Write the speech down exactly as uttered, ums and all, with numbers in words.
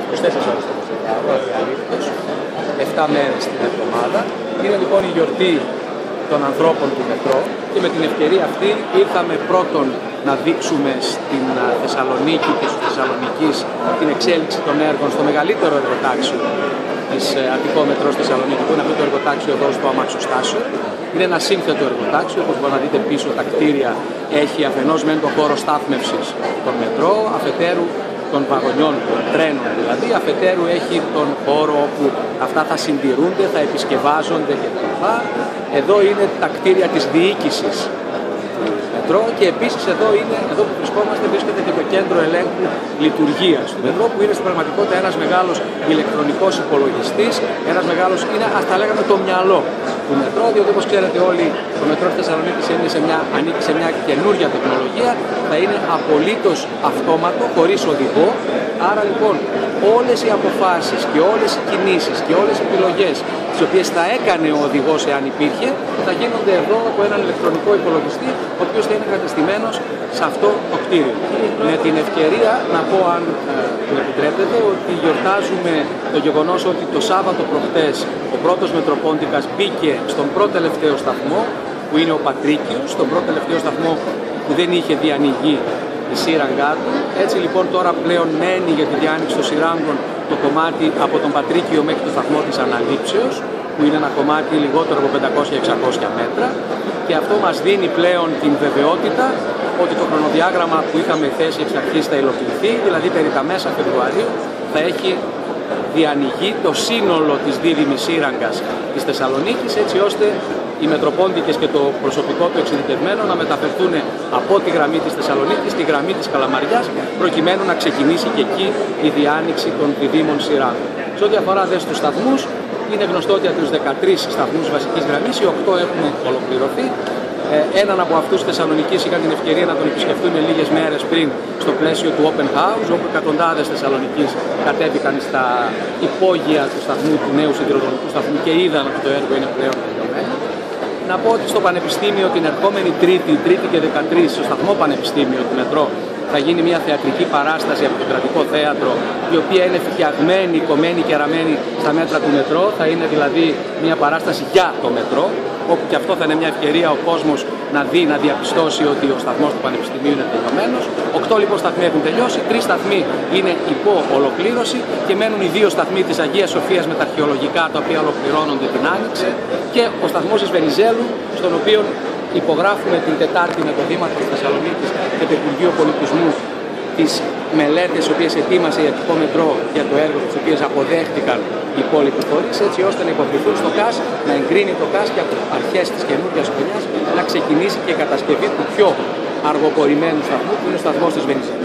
είκοσι τέσσερις ώρες το εικοσιτετράωρο, αδιαλείπτως, επτά μέρες την εβδομάδα. Είναι λοιπόν η γιορτή των ανθρώπων του μετρό και με την ευκαιρία αυτή ήρθαμε πρώτον να δείξουμε στην Θεσσαλονίκη και στους Θεσσαλονικείς την εξέλιξη των έργων στο μεγαλύτερο εργοτάξιο της Αττικό Μετρό στη Θεσσαλονίκη, που είναι αυτό το εργοτάξιο εδώ στο αμαξοστάσιο. Είναι ένα σύνθετο εργοτάξιο, όπως μπορείτε να δείτε πίσω τα κτίρια έχει αφενός μεν τον χώρο στάθμευσης των μετρό, αφετέρου των βαγονιών, των τρένων δηλαδή, αφετέρου έχει τον χώρο όπου αυτά θα συντηρούνται, θα επισκευάζονται κτλ. Εδώ είναι τα κτίρια της διοίκησης του μετρό και επίσης εδώ, είναι, εδώ που βρισκόμαστε βρίσκεται και το κέντρο ελέγχου λειτουργίας του μετρό, που είναι στην πραγματικότητα ένας μεγάλος ηλεκτρονικός υπολογιστής, ένας μεγάλος, είναι ας τα λέγαμε το μυαλό του μετρό, διότι όπως ξέρετε όλοι το μετρό της Θεσσαλονίκης είναι σε μια, ανήκει σε μια καινούργια τεχνολογία, θα είναι απολύτως αυτόματο, χωρίς οδηγό. Άρα λοιπόν όλες οι αποφάσεις και όλες οι κινήσεις και όλες οι επιλογές τις οποίες θα έκανε ο οδηγός εάν υπήρχε, θα γίνονται εδώ από έναν ηλεκτρονικό υπολογιστή, ο οποίος θα είναι εγκατεστημένος σε αυτό το κτίριο. Με την ευκαιρία να πω, αν μου επιτρέπετε, ότι γιορτάζουμε το γεγονός ότι το Σάββατο προχτές ο πρώτος Μετροπόντικας μπήκε στον πρώτο τελευταίο σταθμό, που είναι ο Πατρίκιος, στον πρώτο τελευταίο σταθμό που δεν είχε διανοιγεί η σύραγγά του. Έτσι λοιπόν τώρα πλέον μένει για τη διάνοιξη των συράγγων το κομμάτι από τον Πατρίκιο μέχρι το σταθμό της Αναλήψεως, που είναι ένα κομμάτι λιγότερο από πεντακόσια με εξακόσια μέτρα, και αυτό μας δίνει πλέον την βεβαιότητα ότι το χρονοδιάγραμμα που είχαμε θέσει εξ αρχής θα υλοποιηθεί, δηλαδή περί τα μέσα Φεβρουαρίου θα έχει διανοιγεί το σύνολο της δίδυμης σύραγγας της Θεσσαλονίκης, έτσι ώστε οι Μετροπόντικες και το προσωπικό του εξειδικευμένο να μεταφερθούν από τη γραμμή της Θεσσαλονίκης στη γραμμή της Καλαμαριάς, προκειμένου να ξεκινήσει και εκεί η διάνοιξη των διδύμων σειράγγων. Σε ό,τι αφορά δε στους σταθμούς, είναι γνωστό ότι από τους δεκατρείς σταθμούς βασικής γραμμής, οι οκτώ έχουν ολοκληρωθεί. Ε, έναν από αυτούς της Θεσσαλονικής είχα την ευκαιρία να τον επισκεφτούμε λίγες μέρες πριν στο πλαίσιο του Open House, όπου εκατοντάδες Θεσσαλονικείς κατέβηκαν στα υπόγεια του σταθμού, του νέου σιδηροδρομικού σταθμού, και είδαν ότι το έργο είναι πλέον τελειωμένο. Να πω ότι στο Πανεπιστήμιο την ερχόμενη Τρίτη, Τρίτη και δεκατρείς, στο σταθμό Πανεπιστήμιο του Μετρό, θα γίνει μια θεατρική παράσταση από το Κρατικό Θέατρο, η οποία είναι φτιαγμένη, κομμένη και ραμμένη στα μέτρα του μετρό. Θα είναι δηλαδή μια παράσταση για το μετρό, όπου και αυτό θα είναι μια ευκαιρία ο κόσμος να δει, να διαπιστώσει ότι ο σταθμός του Πανεπιστημίου είναι τελειωμένος. Οκτώ λοιπόν σταθμοί έχουν τελειώσει, τρεις σταθμοί είναι υπό ολοκλήρωση και μένουν οι δύο σταθμοί της Αγίας Σοφίας με τα αρχαιολογικά, τα οποία ολοκληρώνονται την Άνοιξη, και ο σταθμός της Βενιζέλου, στον οποίο υπογράφουμε την Τετάρτη με το Δήμα της Θεσσαλονίκης και το Υπουργείο Πολιτισμού τις μελέτες οι οποίες ετοίμασε η Αττικό Μετρό για το έργο, τις οποίες αποδέχτηκαν οι υπόλοιποι φορείς, έτσι ώστε να υποβληθούν στο ΚΑΣ, να εγκρίνει το ΚΑΣ και από αρχές της καινούργιας χρονιάς να ξεκινήσει και η κατασκευή του πιο αργοπορημένου σταθμού, που είναι ο σταθμός της Βενιζέλου.